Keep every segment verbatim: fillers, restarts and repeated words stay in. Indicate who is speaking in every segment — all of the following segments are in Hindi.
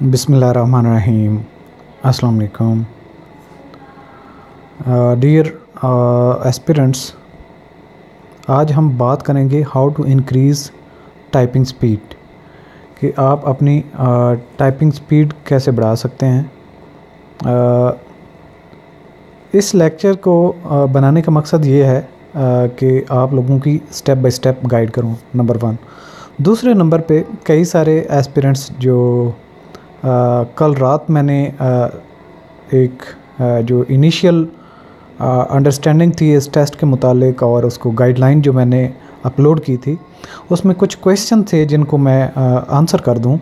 Speaker 1: बिस्मिल्लाहिर्रहमानिर्रहीम। अस्सलाम वालेकुम डियर एस्पिरेंट्स, आज हम बात करेंगे how to increase typing speed, कि आप अपनी टाइपिंग uh, स्पीड कैसे बढ़ा सकते हैं। uh, इस लेक्चर को uh, बनाने का मकसद ये है uh, कि आप लोगों की स्टेप बाय स्टेप गाइड करूं, नंबर वन। दूसरे नंबर पे कई सारे एस्पिरेंट्स जो Uh, कल रात मैंने uh, एक uh, जो इनिशियल अंडरस्टैंडिंग थी इस टेस्ट के मुतालिक और उसको गाइडलाइन जो मैंने अपलोड की थी, उसमें कुछ क्वेश्चन थे जिनको मैं आंसर uh, कर दूं।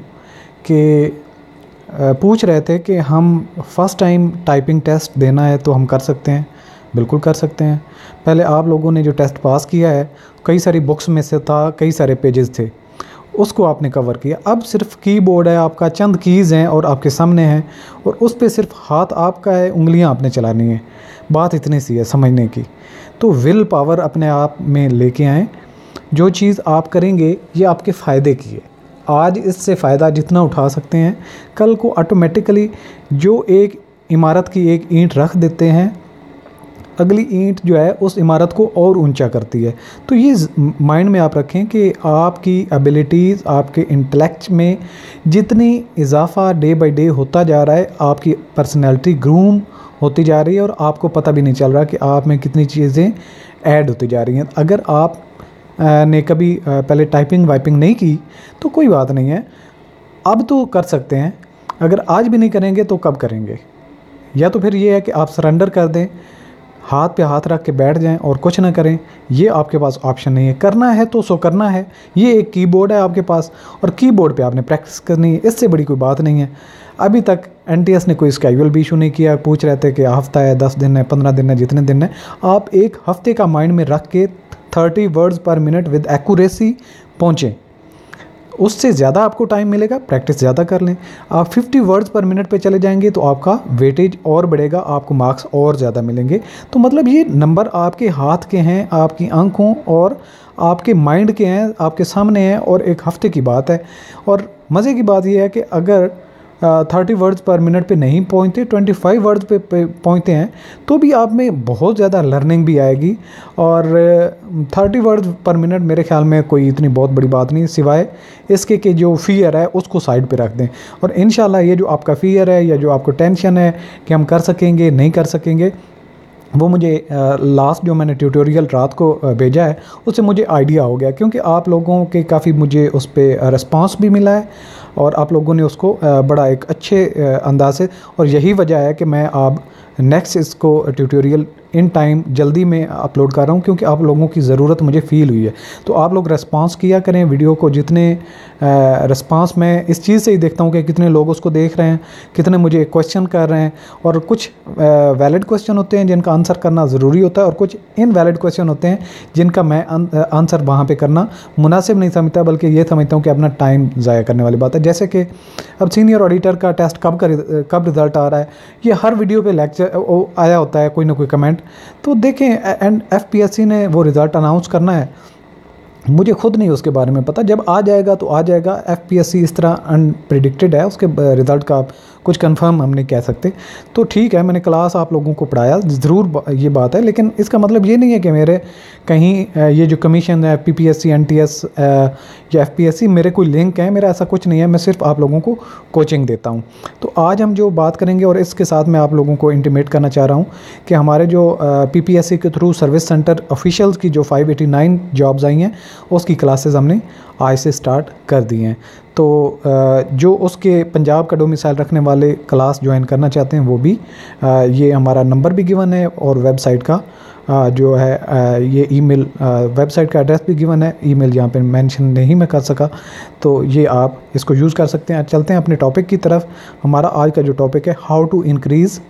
Speaker 1: कि uh, पूछ रहे थे कि हम फर्स्ट टाइम टाइपिंग टेस्ट देना है तो हम कर सकते हैं। बिल्कुल कर सकते हैं। पहले आप लोगों ने जो टेस्ट पास किया है, कई सारी बुक्स में से था, कई सारे पेजेस थे, उसको आपने कवर किया। अब सिर्फ कीबोर्ड है आपका, चंद कीज़ हैं और आपके सामने हैं, और उस पे सिर्फ हाथ आपका है, उंगलियां आपने चलानी है। बात इतनी सी है समझने की। तो विल पावर अपने आप में लेके आएँ। जो चीज़ आप करेंगे ये आपके फ़ायदे की है। आज इससे फ़ायदा जितना उठा सकते हैं, कल को ऑटोमेटिकली जो एक इमारत की एक ईंट रख देते हैं, अगली ईंट जो है उस इमारत को और ऊंचा करती है। तो ये माइंड में आप रखें कि आपकी एबिलिटीज़, आपके इंटेलेक्ट में जितनी इजाफा डे बाय डे होता जा रहा है, आपकी पर्सनैलिटी ग्रूम होती जा रही है और आपको पता भी नहीं चल रहा कि आप में कितनी चीज़ें ऐड होती जा रही हैं। अगर आप ने कभी पहले टाइपिंग वाइपिंग नहीं की तो कोई बात नहीं है, अब तो कर सकते हैं। अगर आज भी नहीं करेंगे तो कब करेंगे? या तो फिर ये है कि आप सरेंडर कर दें, हाथ पे हाथ रख के बैठ जाएं और कुछ ना करें। ये आपके पास ऑप्शन नहीं है। करना है तो सो करना है। ये एक कीबोर्ड है आपके पास और कीबोर्ड पे आपने प्रैक्टिस करनी है। इससे बड़ी कोई बात नहीं है। अभी तक एनटीएस ने कोई स्केड्यूल भी इशू नहीं किया। पूछ रहे थे कि हफ्ता है, दस दिन है, पंद्रह दिन है, जितने दिन है, आप एक हफ्ते का माइंड में रख के thirty words per minute with accuracy पहुँचें। उससे ज़्यादा आपको टाइम मिलेगा, प्रैक्टिस ज़्यादा कर लें। आप फिफ्टी वर्ड्स पर मिनट पे चले जाएंगे तो आपका वेटेज और बढ़ेगा, आपको मार्क्स और ज़्यादा मिलेंगे। तो मतलब ये नंबर आपके हाथ के हैं, आपकी आंखों और आपके माइंड के हैं, आपके सामने हैं, और एक हफ़्ते की बात है। और मज़े की बात यह है कि अगर थर्टी वर्ड्स पर मिनट पे नहीं पहुंचते, ट्वेंटी फाइव वर्ड्स पे, पे पहुंचते हैं, तो भी आप में बहुत ज़्यादा लर्निंग भी आएगी। और थर्टी वर्ड्स पर मिनट मेरे ख्याल में कोई इतनी बहुत बड़ी बात नहीं, सिवाय इसके कि जो फ़ियर है उसको साइड पे रख दें। और इंशाल्लाह ये जो आपका फ़ियर है या जो आपको टेंशन है कि हम कर सकेंगे नहीं कर सकेंगे, वो मुझे लास्ट जो मैंने ट्यूटोरियल रात को भेजा है उससे मुझे आइडिया हो गया, क्योंकि आप लोगों के काफ़ी मुझे उस पर रिस्पांस भी मिला है और आप लोगों ने उसको बड़ा एक अच्छे अंदाज से, और यही वजह है कि मैं अब नेक्स्ट इसको ट्यूटोरियल इन टाइम जल्दी में अपलोड कर रहा हूँ, क्योंकि आप लोगों की ज़रूरत मुझे फ़ील हुई है। तो आप लोग रेस्पॉन्स किया करें वीडियो को। जितने रेस्पॉन्स मैं इस चीज़ से ही देखता हूँ कि कितने लोग उसको देख रहे हैं, कितने मुझे क्वेश्चन कर रहे हैं, और कुछ वैलिड क्वेश्चन होते हैं जिनका आंसर करना ज़रूरी होता है, और कुछ इनवैलिड क्वेश्चन होते हैं जिनका मैं आंसर वहाँ पर करना मुनासिब नहीं समझता, बल्कि ये समझता हूँ कि अपना टाइम ज़ाया करने वाली बात है। जैसे कि अब सीनियर ऑडिटर का टेस्ट कब का कब रिज़ल्ट आ रहा है, ये हर वीडियो पे लेक्चर आया होता है, कोई ना कोई कमेंट। तो देखें, एंड एफपीएससी ने वो रिज़ल्ट अनाउंस करना है, मुझे खुद नहीं उसके बारे में पता। जब आ जाएगा तो आ जाएगा। एफपीएससी इस तरह अनप्रिडिक्टेड है, उसके रिज़ल्ट का कुछ कंफर्म हम नहीं कह सकते। तो ठीक है, मैंने क्लास आप लोगों को पढ़ाया, ज़रूर ये बात है, लेकिन इसका मतलब ये नहीं है कि मेरे कहीं ये जो कमीशन है पीपीएससी, एनटीएस या एफपीएससी, मेरे कोई लिंक है, मेरा ऐसा कुछ नहीं है। मैं सिर्फ आप लोगों को कोचिंग देता हूँ। तो आज हम जो बात करेंगे, और इसके साथ मैं आप लोगों को इंटीमेट करना चाह रहा हूँ कि हमारे जो पीपीएससी के थ्रू सर्विस सेंटर ऑफिशियल्स की जो फाइव एटी नाइन जॉब्स आई हैं, उसकी क्लासेस हमने आज से स्टार्ट कर दी हैं। तो जो उसके पंजाब का डोमिसाइल रखने वाले क्लास ज्वाइन करना चाहते हैं, वो भी ये हमारा नंबर भी गिवन है, और वेबसाइट का जो है ये ईमेल, वेबसाइट का एड्रेस भी गिवन है। ईमेल यहाँ पे मेंशन नहीं मैं कर सका, तो ये आप इसको यूज़ कर सकते हैं। चलते हैं अपने टॉपिक की तरफ। हमारा आज का जो टॉपिक है, how to increase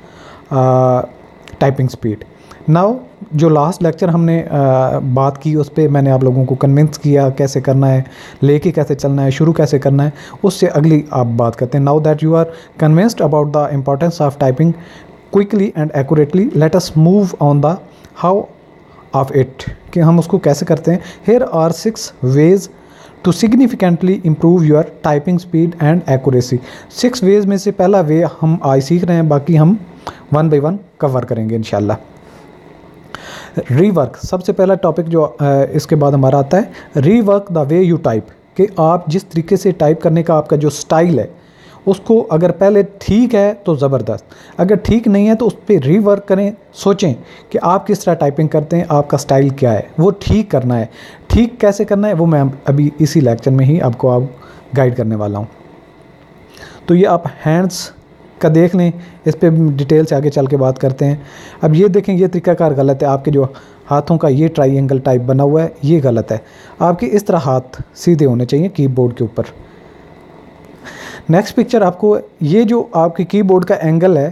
Speaker 1: typing speed. Now जो लास्ट लेक्चर हमने आ, बात की, उस पर मैंने आप लोगों को कन्विंस किया कैसे करना है, लेके कैसे चलना है, शुरू कैसे करना है, उससे अगली आप बात करते हैं। Now that you are convinced about the importance of typing quickly and accurately, let us move on the how of it, कि हम उसको कैसे करते हैं। Here are six ways to significantly improve your typing speed and accuracy. Six ways में से पहला वे हम आज सीख रहे हैं, बाकी हम वन बाई वन कवर करेंगे इंशाल्लाह। रीवर्क, सबसे पहला टॉपिक जो इसके बाद हमारा आता है, rework the way you type, कि आप जिस तरीके से टाइप करने का आपका जो स्टाइल है उसको अगर पहले ठीक है तो ज़बरदस्त, अगर ठीक नहीं है तो उस पर रीवर्क करें, सोचें कि आप किस तरह टाइपिंग करते हैं, आपका स्टाइल क्या है, वो ठीक करना है। ठीक कैसे करना है वो मैं अभी इसी लेक्चर में ही आपको आप गाइड करने वाला हूँ। तो ये आप हैंड्स का देख लें, इस पर डिटेल से आगे चल के बात करते हैं। अब ये देखें, ये तरीकाकार गलत है, आपके जो हाथों का ये ट्राइंगल टाइप बना हुआ है ये गलत है, आपके इस तरह हाथ सीधे होने चाहिए कीबोर्ड के ऊपर। नेक्स्ट पिक्चर, आपको ये जो आपके कीबोर्ड का एंगल है,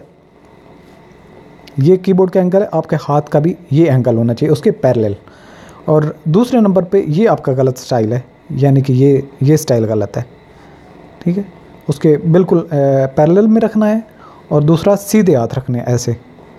Speaker 1: ये कीबोर्ड का एंगल है, आपके हाथ का भी ये एंगल होना चाहिए उसके पैरेलल। और दूसरे नंबर पे ये आपका गलत स्टाइल है, यानी कि ये ये स्टाइल गलत है, ठीक है, उसके बिल्कुल पैरेलल में रखना है और दूसरा सीधे हाथ रखने ऐसे,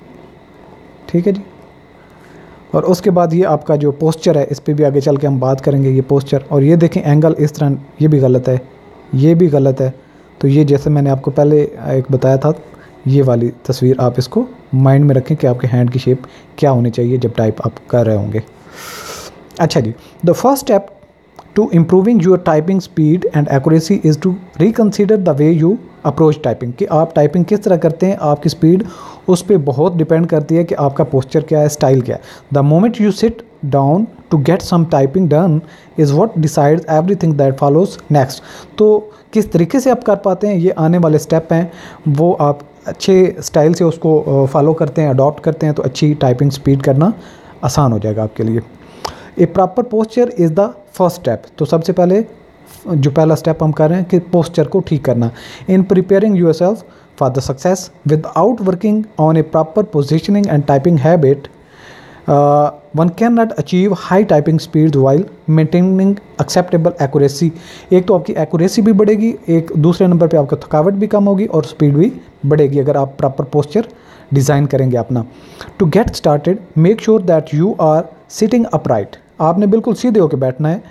Speaker 1: ठीक है जी। और उसके बाद ये आपका जो पोस्चर है, इस पर भी आगे चल के हम बात करेंगे, ये पोस्चर। और ये देखें एंगल इस तरह, ये भी गलत है, ये भी गलत है। तो ये जैसे मैंने आपको पहले एक बताया था, ये वाली तस्वीर आप इसको माइंड में रखें कि आपके हैंड की शेप क्या होनी चाहिए जब टाइप आप कर रहे होंगे। अच्छा जी, the first step to improving your typing speed and accuracy is to reconsider the way you approach typing, कि आप टाइपिंग किस तरह करते हैं, आपकी स्पीड उस पर बहुत डिपेंड करती है कि आपका पोस्चर क्या है, स्टाइल क्या है। The moment you sit down to get some typing done is what decides everything that follows next. तो किस तरीके से आप कर पाते हैं, ये आने वाले स्टेप हैं, वो आप अच्छे स्टाइल से उसको फॉलो करते हैं, अडॉप्ट करते हैं, तो अच्छी टाइपिंग स्पीड करना आसान हो जाएगा आपके लिए। A proper posture is the first step, तो सबसे पहले जो पहला स्टेप हम कर रहे हैं कि पोस्चर को ठीक करना। In preparing yourself for the success without working on a proper positioning and typing habit, one can not achieve high typing speed while maintaining acceptable accuracy. एक तो आपकी एक्यूरेसी भी बढ़ेगी, एक दूसरे नंबर पे आपका थकावट भी कम होगी और स्पीड भी बढ़ेगी अगर आप प्रॉपर पोस्चर डिज़ाइन करेंगे अपना। To get started make sure that you are sitting upright, आपने बिल्कुल सीधे होकर बैठना है,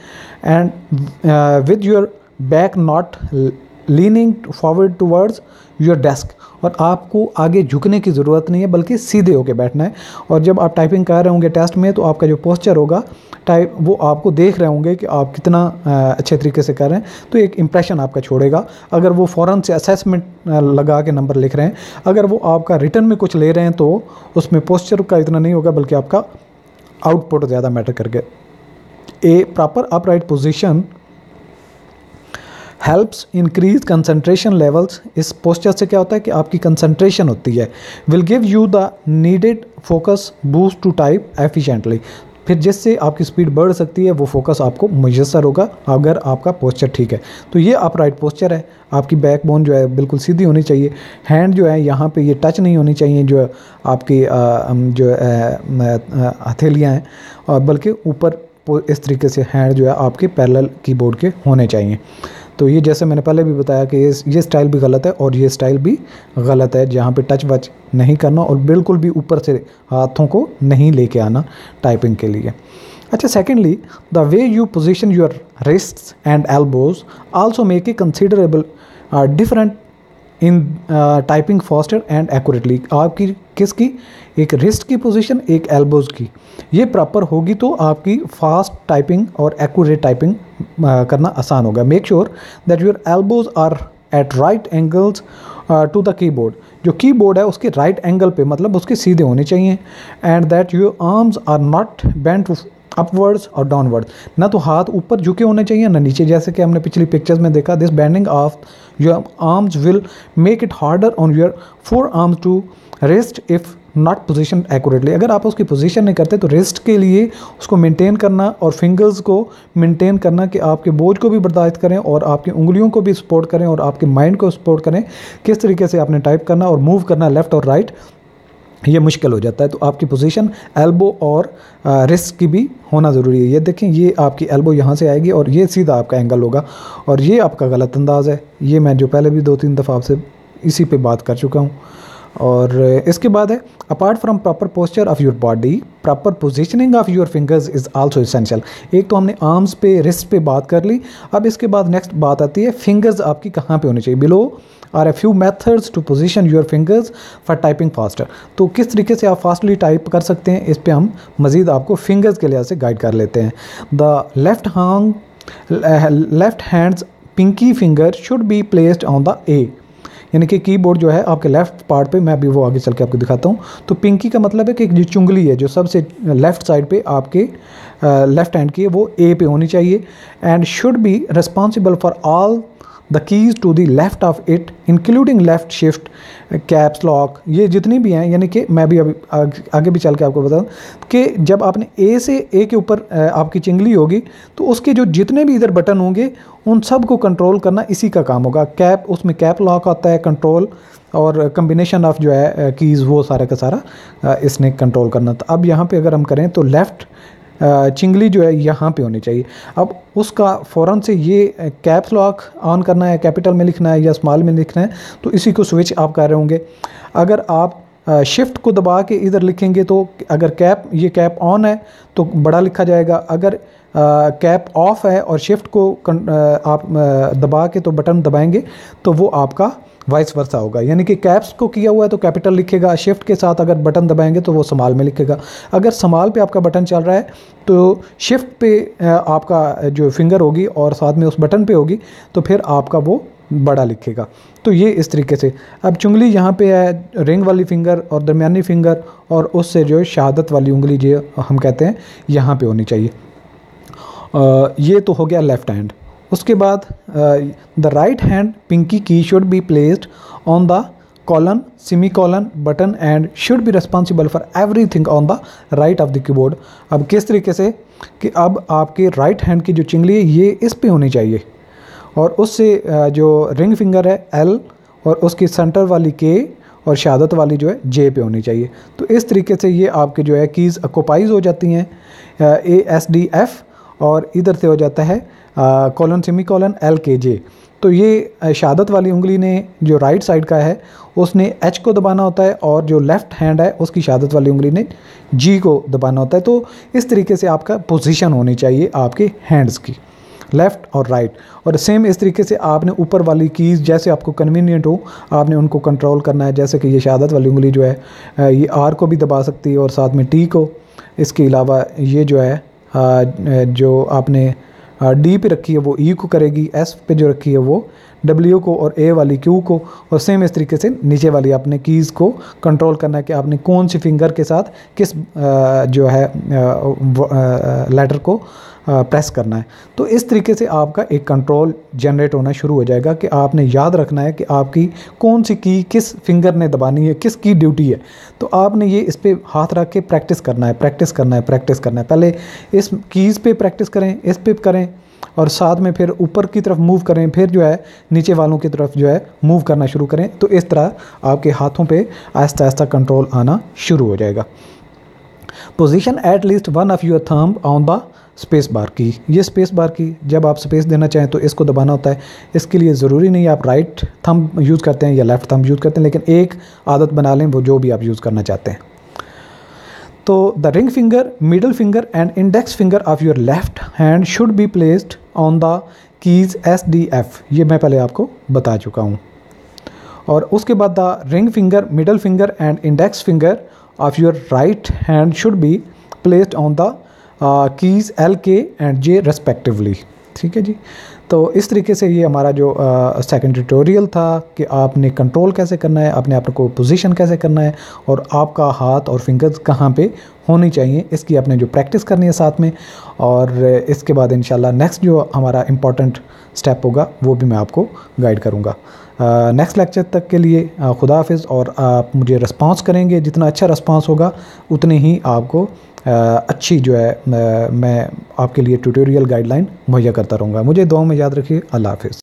Speaker 1: and with your back not leaning forward towards your desk, और आपको आगे झुकने की ज़रूरत नहीं है बल्कि सीधे होकर बैठना है। और जब आप टाइपिंग कर रहे होंगे टेस्ट में, तो आपका जो पोस्चर होगा टाइप, वो आपको देख रहे होंगे कि आप कितना अच्छे तरीके से कर रहे हैं, तो एक इम्प्रेशन आपका छोड़ेगा। अगर वो फ़ौरन से असेसमेंट लगा के नंबर लिख रहे हैं, अगर वो आपका रिटर्न में कुछ ले रहे हैं, तो उसमें पोस्चर का इतना नहीं होगा बल्कि आपका आउटपुट ज़्यादा मैटर करके। A proper upright position helps increase concentration levels. इस पोस्चर से क्या होता है कि आपकी कंसंट्रेशन होती है, will give you the needed focus boost to type efficiently, फिर जिससे आपकी स्पीड बढ़ सकती है, वो फोकस आपको मुयस्सर होगा अगर आपका पोस्चर ठीक है। तो ये अपराइट पोस्चर है, आपकी बैकबोन जो है बिल्कुल सीधी होनी चाहिए, हैंड जो है यहाँ पे ये टच नहीं होनी चाहिए, जो आपकी जो हथेलियाँ हैं, और बल्कि ऊपर इस तरीके से हैंड जो है आपके पैरेलल कीबोर्ड के होने चाहिए। तो ये जैसे मैंने पहले भी बताया कि ये ये स्टाइल भी गलत है और ये स्टाइल भी गलत है, जहाँ पे टच वच नहीं करना और बिल्कुल भी ऊपर से हाथों को नहीं लेके आना टाइपिंग के लिए। अच्छा, secondly the way you position your wrists and elbows also make a considerable different in typing faster and accurately. आपकी किसकी, एक रिस्ट की पोजीशन, एक एल्बोज की, ये प्रॉपर होगी तो आपकी फास्ट टाइपिंग और एक्यूरेट टाइपिंग uh, करना आसान होगा। Make sure that your elbows are at right angles to the keyboard, जो कीबोर्ड है उसके राइट एंगल पे, मतलब उसके सीधे होने चाहिए, and that your arms are not bent upwards और डाउनवर्ड्स, ना तो हाथ ऊपर झुके होने चाहिए ना नीचे, जैसे कि हमने पिछली पिक्चर्स में देखा। This bending of your arms will make it harder on your forearms to rest if not position accurately. अगर आप उसकी पोजीशन नहीं करते तो रेस्ट के लिए उसको मेंटेन करना और फिंगर्स को मेंटेन करना कि आपके बोझ को भी बर्दाश्त करें और आपकी उंगलियों को भी सपोर्ट करें और आपके माइंड को सपोर्ट करें, किस तरीके से आपने टाइप करना और मूव करना लेफ़्ट और राइट, ये मुश्किल हो जाता है। तो आपकी पोजीशन एल्बो और रिस्ट की भी होना ज़रूरी है। ये देखें, ये आपकी एल्बो यहाँ से आएगी और ये सीधा आपका एंगल होगा, और ये आपका गलत अंदाज़ है। ये मैं जो पहले भी दो तीन दफ़ा आपसे इसी पे बात कर चुका हूँ। और इसके बाद है apart from proper posture of your body proper positioning of your fingers is also essential. एक तो हमने आर्म्स पे रिस्ट पे बात कर ली, अब इसके बाद नेक्स्ट बात आती है फिंगर्स आपकी कहाँ पे होनी चाहिए। Below are a few methods to position your fingers for typing faster. तो किस तरीके से आप फास्टली टाइप कर सकते हैं, इस पे हम मज़ीद आपको फिंगर्स के लिहाज से गाइड कर लेते हैं। The left hand left hands pinky finger should be placed on the A, यानी कि कीबोर्ड जो है आपके लेफ्ट पार्ट पे, मैं अभी वो आगे चल के आपको दिखाता हूँ। तो पिंकी का मतलब है कि जो चुंगली है जो सबसे लेफ्ट साइड पे आपके लेफ्ट हैंड की है वो ए पे होनी चाहिए। And should be responsible for all the keys to the left of it including left shift caps lock, ये जितनी भी हैं, यानी कि मैं भी अभी आगे भी चल के आपको बताऊँ कि जब आपने ए से ए के ऊपर आपकी चिंगली होगी तो उसके जो जितने भी इधर बटन होंगे उन सब को कंट्रोल करना इसी का काम होगा। कैप, उसमें कैप लॉक आता है, कंट्रोल और कम्बिनेशन ऑफ जो है कीज़ वो सारा का सारा इसने कंट्रोल करना था। अब यहाँ पे अगर हम करें तो लेफ़्ट चिंगली जो है यहाँ पे होनी चाहिए। अब उसका फ़ौरन से ये कैप्स लॉक ऑन करना है, कैपिटल में लिखना है या स्मॉल में लिखना है, तो इसी को स्विच आप कर रहे होंगे। अगर आप शिफ्ट को दबा के इधर लिखेंगे तो अगर कैप ये कैप ऑन है तो बड़ा लिखा जाएगा, अगर कैप ऑफ है और शिफ्ट को आप दबा के तो बटन दबाएंगे तो वो आपका वाइस वर्सा होगा, यानी कि कैप्स को किया हुआ है तो कैपिटल लिखेगा, शिफ्ट के साथ अगर बटन दबाएंगे तो वो स्मॉल में लिखेगा। अगर स्मॉल पे आपका बटन चल रहा है तो शिफ्ट पे आपका जो फिंगर होगी और साथ में उस बटन पे होगी तो फिर आपका वो बड़ा लिखेगा। तो ये इस तरीके से। अब चुंगली यहाँ पे है, रिंग वाली फिंगर और दरमियानी फिंगर और उससे जो शहादत वाली उंगली जो हम कहते हैं यहाँ पे होनी चाहिए। आ, ये तो हो गया लेफ़्ट हैंड। उसके बाद the right hand pinky key should be placed on the colon semicolon button and should be responsible for everything on the right of the keyboard. अब किस तरीके से कि अब आपके राइट हैंड की जो चिंगली है ये इस पे होनी चाहिए और उससे जो रिंग फिंगर है एल और उसकी सेंटर वाली के और शहादत वाली जो है जे पे होनी चाहिए। तो इस तरीके से ये आपके जो है कीज़ ऑक्यूपाइज हो जाती हैं, ए एस डी एफ, और इधर से हो जाता है कॉलन सेमी कॉलन एल के जे। तो ये शहादत वाली उंगली ने जो राइट साइड का है उसने एच को दबाना होता है और जो लेफ़्ट हैंड है उसकी शहादत वाली उंगली ने जी को दबाना होता है। तो इस तरीके से आपका पोजीशन होनी चाहिए आपके हैंड्स की, लेफ़्ट और राइट। और सेम इस तरीके से आपने ऊपर वाली कीज़ जैसे आपको कन्वीनियंट हो आपने उनको कंट्रोल करना है। जैसे कि ये शहादत वाली उंगली जो है ये आर को भी दबा सकती है और साथ में टी को। इसके अलावा ये जो है जो आपने डी पे रखी है वो ई को करेगी, एस पे जो रखी है वो डब्ल्यू को और ए वाली क्यू को। और सेम इस तरीके से नीचे वाली आपने कीज़ को कंट्रोल करना है कि आपने कौन सी फिंगर के साथ किस जो है लेटर को प्रेस करना है। तो इस तरीके से आपका एक कंट्रोल जनरेट होना शुरू हो जाएगा कि आपने याद रखना है कि आपकी कौन सी की किस फिंगर ने दबानी है, किस की ड्यूटी है। तो आपने ये इस पे हाथ रख के प्रैक्टिस करना है, प्रैक्टिस करना है, प्रैक्टिस करना है। पहले इस कीज़ पे प्रैक्टिस करें, इस पे करें और साथ में फिर ऊपर की तरफ मूव करें, फिर जो है नीचे वालों की तरफ जो है मूव करना शुरू करें। तो इस तरह आपके हाथों पे आहिस्ता आहिस्ता कंट्रोल आना शुरू हो जाएगा। Position at least one of your thumb on the space bar की। ये स्पेस बार की जब आप स्पेस देना चाहें तो इसको दबाना होता है। इसके लिए ज़रूरी नहीं आप राइट थंब यूज़ करते हैं या लेफ़्ट थंब यूज़ करते हैं, लेकिन एक आदत बना लें वो जो भी आप यूज़ करना चाहते हैं। तो the ring finger, middle finger and index finger of your left hand should be placed on the keys S D F. ये मैं पहले आपको बता चुका हूँ। और उसके बाद the ring finger, middle finger and index finger of your right hand should be placed on the keys L K and J respectively. ठीक है जी। तो इस तरीके से ये हमारा जो सेकंड ट्यूटोरियल था कि आपने कंट्रोल कैसे करना है, अपने आप को पोजीशन कैसे करना है और आपका हाथ और फिंगर्स कहाँ पे होनी चाहिए, इसकी आपने जो प्रैक्टिस करनी है साथ में। और इसके बाद इंशाल्लाह नेक्स्ट जो हमारा इम्पॉर्टेंट स्टेप होगा वो भी मैं आपको गाइड करूँगा। नेक्स्ट लेक्चर तक के लिए खुदा हाफिज़। और आप मुझे रिस्पांस करेंगे, जितना अच्छा रिस्पांस होगा उतनी ही आपको अच्छी जो है मैं आपके लिए ट्यूटोरियल गाइडलाइन मुहैया करता रहूँगा। मुझे दुआ में याद रखिए। अल्लाह हाफिज़।